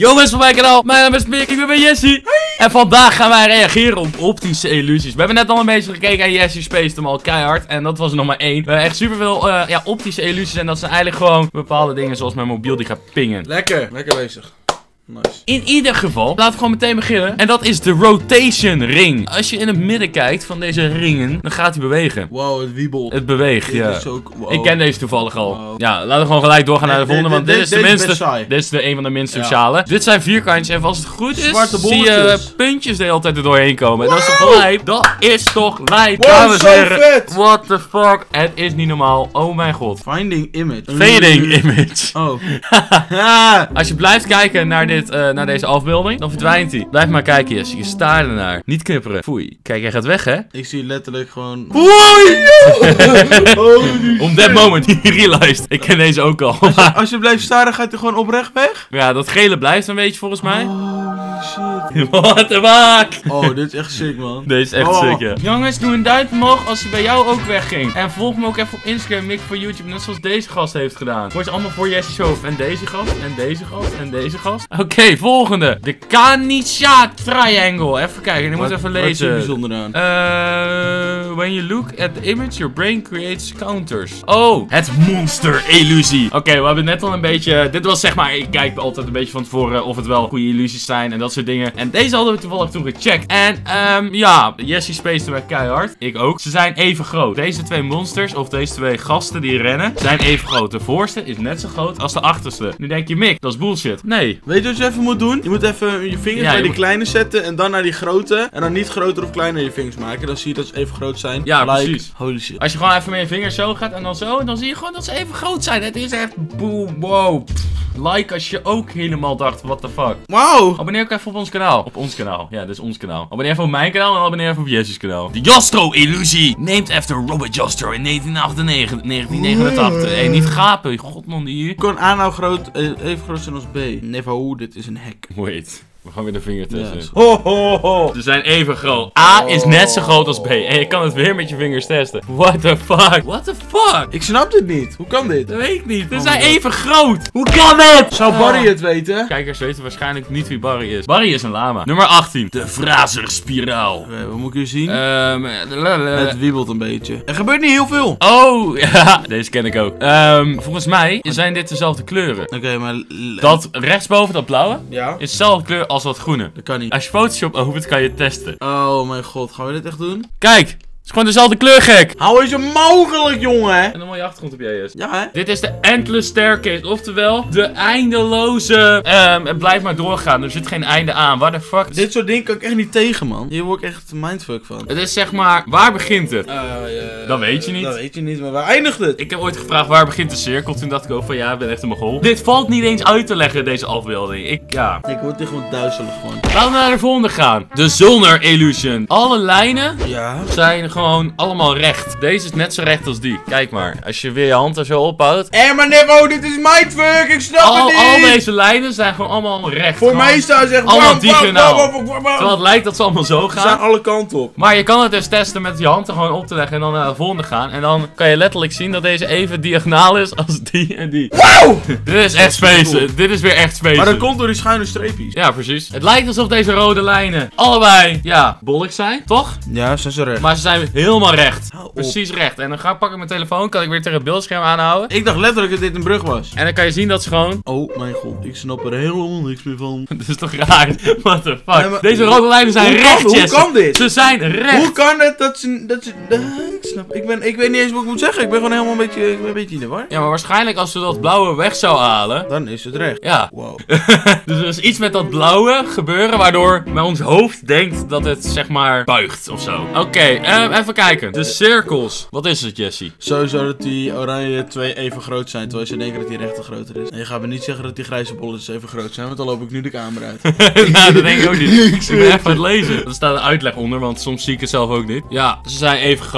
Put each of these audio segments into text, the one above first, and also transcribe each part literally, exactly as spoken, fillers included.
Jongens van mijn kanaal, mijn naam is Mick, ik ben bij Jessie. En vandaag gaan wij reageren op optische illusies. We hebben net al een beetje gekeken en Jessie spaced hem al keihard. En dat was er nog maar één. We hebben echt superveel uh, ja, optische illusies. En dat zijn eigenlijk gewoon bepaalde dingen zoals mijn mobiel die gaat pingen. Lekker, lekker bezig. Nice. In ieder geval, laten we gewoon meteen beginnen. En dat is de rotation ring. Als je in het midden kijkt van deze ringen, dan gaat hij bewegen. Wow, het wiebelt. Het beweegt, ja. Is ook, wow. Ik ken deze toevallig al. Wow. Ja, laten we gewoon gelijk doorgaan naar de volgende, want dit, dit is de dit minste. Is saai. Dit is de een van de minste Ja. sociale. Dit zijn vierkantjes en als het goed is, Zwarte zie je bolletjes. puntjes de hele tijd er doorheen komen. Wow. Dat is toch lijp? Dat is toch lijp? Wow, Dames zo en heren. vet. What the fuck? Het is niet normaal. Oh mijn god. Finding image. Fading image. Oh. Als je blijft kijken naar, dit, uh, naar deze afbeelding, dan verdwijnt hij. Blijf maar kijken, Jesse. Je staart ernaar. Niet knipperen. Foei. Kijk, jij gaat weg, hè? Ik zie letterlijk gewoon... Om that moment, he realized. Ik ken deze ook al. Als je, als je blijft staren, gaat hij gewoon oprecht weg? Ja, dat gele blijft een beetje volgens mij. Holy shit. What the fuck? Oh, dit is echt sick, man. Deze is echt Oh. sick, ja. Jongens, doe een duimpje omhoog als hij bij jou ook wegging. En volg me ook even op Instagram, Mick voor YouTube, net zoals deze gast heeft gedaan. Wordt allemaal voor Jesse Show. En deze gast, en deze gast, en deze gast. Oké, okay, volgende. De Kanisha Triangle. Even kijken, die moet Wat- even Wat is er lezen. bijzonder aan? Uh, when you look at the image, your brain creates counters. Oh, het monster illusie. Oké, okay, we hebben net al een beetje... Dit was zeg maar, ik kijk altijd een beetje van tevoren of het wel goede illusies zijn en dat soort dingen. En deze hadden we toevallig toen gecheckt. En um, ja, Jessie spaced er keihard. Ik ook. Ze zijn even groot. Deze twee monsters, of deze twee gasten die rennen, zijn even groot. De voorste is net zo groot als de achterste. Nu denk je, Mick, dat is bullshit. Nee. Weet je wat je even moet doen? Je moet even je vingers Ja, bij je die moet- kleine zetten en dan naar die grote. En dan niet groter of kleiner je vingers maken. Dan zie je dat ze even groot zijn. Ja, Like, precies. Holy shit. Als je gewoon even met je vingers zo gaat en dan zo, dan zie je gewoon dat ze even groot zijn. Het is echt boom, wow. Pff, like als je ook helemaal dacht, what the fuck. Wauw. Abonneer ook even op ons kanaal. Op ons kanaal. Ja, dit is ons kanaal. Abonneer even op mijn kanaal en abonneer even op Jessie's kanaal. De Jastro-illusie. Named after Robert Jastro in negentien achtennegentig, negentien negenentachtig. Hé, hey, niet gapen. God man, die... Kan A nou groot, eh, even groot zijn als B? Never hoe, dit is een hek. Wait. We gaan weer de vinger tussen. Yes. Ho, ho, ho. Ze zijn even groot. A is net zo groot als B. En je kan het weer met je vingers testen. What the fuck? What the fuck? Ik snap dit niet. Hoe kan dit? Dat weet ik niet. Ze Oh zijn my God. even groot. Hoe kan het? Zou Barry het weten? Kijkers weten waarschijnlijk niet wie Barry is. Barry is een lama. Nummer achttien. De Frazerspiraal. Oké, wat moet ik hier zien? Ehm... Het wiebelt een beetje. Er gebeurt niet heel veel. Oké, Oh, ja. Deze ken ik ook. Ehm, volgens mij zijn dit dezelfde kleuren. maar... Dat rechtsboven, dat blauwe, Ja? is dezelfde kleur als dat groene. Dat kan niet. Als je Photoshop opent, kan je het testen. Oh mijn god, gaan we dit echt doen? Kijk, het is gewoon dezelfde kleur, gek. Hou eens een mogelijk, jongen! En een mooie achtergrond op jij is. Ja, hè? Dit is de Endless Staircase, oftewel de eindeloze... Ehm, het blijft maar doorgaan, er zit geen einde aan. What the fuck? Dit soort dingen kan ik echt niet tegen, man. Hier word ik echt mindfuck van. Het is zeg maar, waar begint het? Dat weet je niet. Dat weet je niet, maar waar eindigt het? Ik heb ooit gevraagd waar begint de cirkel, toen dacht ik ook van ja, ik ben echt een mogol. Dit valt niet eens uit te leggen, deze afbeelding. Ik, ja. Ik word echt gewoon duizelig gewoon. Laten we naar de volgende gaan. De Zoner Illusion. Alle lijnen Ja? zijn gewoon allemaal recht. Deze is net zo recht als die. Kijk maar, als je weer je hand er zo ophoudt. Hé, maar Nevo, dit is mindfuck! Ik snap Al, het niet! al deze lijnen zijn gewoon allemaal recht. Voor Gewoon mij staan ze echt... allemaal wam, wam, diagonaal. wam, wam, wam, wam. Terwijl het lijkt dat ze allemaal zo Ze zijn gaan. alle kanten op. Maar je kan het dus testen met je hand er gewoon op te leggen en dan naar de volgende gaan. En dan kan je letterlijk zien dat deze even diagonaal is als die en die. Wauw! Dit is echt spacen. Dit is weer echt spacen. Maar dat komt door die schuine streepjes. Ja, precies. Het lijkt alsof deze rode lijnen allebei, ja, bollig zijn, toch? Ja, ze zijn recht. Maar ze zijn helemaal recht. Hou op. Precies recht. En dan ga ik pakken mijn telefoon, kan ik weer tegen het beeldscherm aanhouden. Ik dacht letterlijk dat dit een brug was. En dan kan je zien dat ze gewoon... Oh mijn god, ik snap er helemaal niks meer van. Dat is toch raar? What the fuck? Nee, maar- Deze rode lijnen zijn Hoe kan- recht, hoe Jesse. kan dit? Ze zijn recht. Hoe kan het dat ze... Dat ze uh, ik snap... Ik, ben, ik weet niet eens wat ik moet zeggen. Ik ben gewoon helemaal een beetje... Ik ben een beetje in de war. Ja, maar waarschijnlijk als we dat blauwe weg zouden halen... Dan is het recht. Ja. Wow. Dus er is iets met dat blauwe gebeuren waardoor bij ons hoofd denkt dat het zeg maar buigt of zo. Oké, okay, um, even kijken. De cirkels. Wat is het, Jessie? Sowieso dat die oranje twee even groot zijn, terwijl ze denken dat die rechter groter is. En je gaat me niet zeggen dat die grijze bolletjes even groot zijn, want dan loop ik nu de camera uit. Nou, dat denk ik ook niet. Ik ben even aan het lezen. Er staat een uitleg onder, want soms zie ik het zelf ook niet. Ja, ze zijn even groot. Deze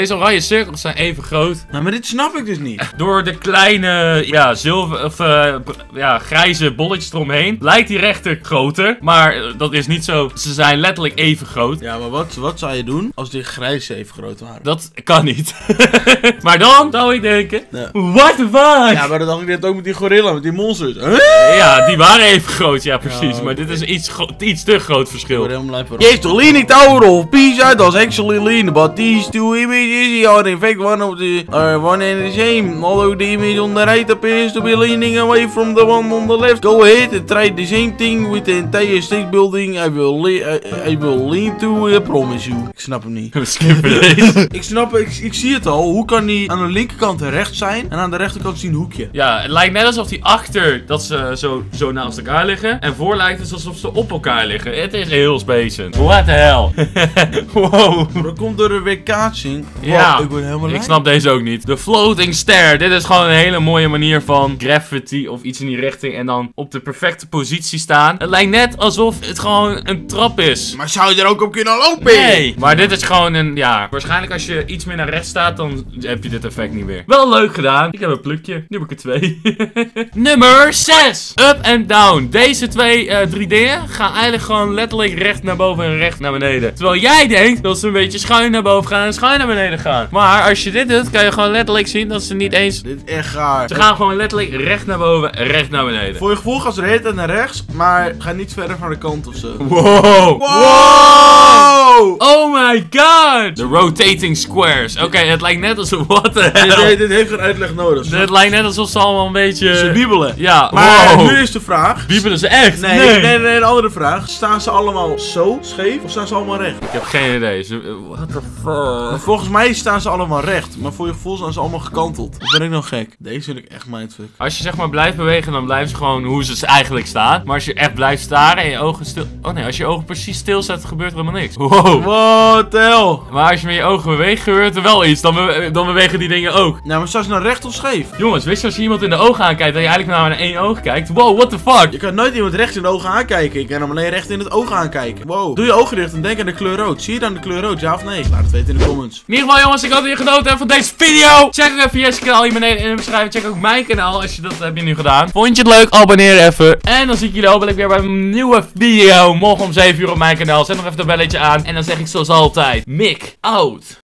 deze oranje cirkels zijn even groot. Nou, maar dit snap ik dus niet. Door de kleine, ja, zilver, of, uh, ja, grijze bolletjes eromheen lijkt die rechter groter. Maar uh, dat is niet zo. Ze zijn letterlijk even groot. Ja, maar wat, wat zou je doen als die grijze even groot waren? Dat kan niet. Maar dan zou ik denken, Ja. what the fuck? Ja, maar dan dacht ik net ook met die gorilla, met die monsters. Huh? Ja, die waren even groot, ja precies. Ja, okay. Maar dit is een iets, iets te groot verschil. Ik word helemaal lijp. Yes, the leaning tower of Pisa does actually lean, but these two images are in fact one of the are one and the same. Although the image on the right appears to be leaning away from the one on the left. Go ahead and try the same thing with the entire state building. I will, le I, I will lean to, I promise you. Ik snap hem niet. We skippen deze. Ik snap, ik, ik zie het al. Hoe kan die aan de linkerkant rechts zijn en aan de rechterkant zien een hoekje? Ja, het lijkt net alsof die achter dat ze zo, zo naast elkaar liggen. En voor lijkt het alsof ze op elkaar liggen. Het is heel spacend. What the hell? Wow. Maar dan komt er een weerkaatsing. Ja, Wow, ik ben helemaal ik lijp. snap deze ook niet. De floating stair. Dit is gewoon een hele mooie manier van graffiti of iets in die richting. En dan op de perfecte positie staan. Het lijkt net alsof het gewoon een trap is. Maar zou je er ook op kunnen lopen? Nee, maar dit is gewoon een, ja, waarschijnlijk als je iets meer naar rechts staat, dan heb je dit effect niet meer. Wel leuk gedaan. Ik heb een plukje. Nu heb ik er twee. Nummer zes. Up en down. Deze twee, uh, drie dingen gaan eigenlijk gewoon letterlijk recht naar boven en recht naar beneden. Terwijl jij denkt dat ze een beetje schuin naar boven gaan en schuin naar beneden gaan. Maar als je dit doet, kan je gewoon letterlijk zien dat ze niet eens... Dit is echt gaar. Ze gaan gewoon letterlijk recht naar boven en recht naar beneden. Voor je gevoel gaan ze de hele tijd naar rechts, maar ga niet verder van de kant of zo. Wow. Wow! Oh my god! De rotating squares. Oké, okay, het lijkt net alsof... What the hell? Dit, dit, dit heeft geen uitleg nodig. Het lijkt net alsof ze allemaal een beetje... Ze wiebelen. Ja, Maar wow. nu is de vraag... Wiebelen ze echt? Nee, nee, nee, nee, een andere vraag. Staan ze allemaal zo scheef of staan ze allemaal recht? Ik heb geen idee. Ze- What the fuck? Volgens mij staan ze allemaal recht, maar voor je gevoel zijn ze allemaal gekanteld. Of ben ik nog gek? Deze vind ik echt mindfuck. Als je zeg maar blijft bewegen, dan blijven ze gewoon hoe ze eigenlijk staan. Maar als je echt blijft staren en je ogen stil... Oh nee, als je ogen precies stilzet, gebeurt er helemaal niks. Wow. What the hell? Maar als je met je ogen beweegt, gebeurt er wel iets. Dan, be- dan bewegen die dingen ook. Nou, maar staan ze nou recht of scheef? Jongens, wist je als je iemand in de ogen aankijkt, dat je eigenlijk maar naar één oog kijkt? Wow, what the fuck? Je kan nooit iemand recht in de ogen aankijken. Ik kan hem alleen recht in het oog aankijken. Wow. Doe je ogen dicht en denk aan de kleur rood. Zie je dan de kleur rood, ja of nee? Laat het weten in de comments. In ieder geval jongens, ik hoop dat je genoten hebt van deze video. Check ook even Jesse's kanaal hier beneden in de beschrijving. Check ook mijn kanaal als je dat heb je nu gedaan. Vond je het leuk? Abonneer even. En dan zie ik jullie hopelijk weer bij een nieuwe video. Morgen om zeven uur op mijn kanaal. Zet nog even dat belletje aan. En dan zeg ik zoals altijd, Mick out.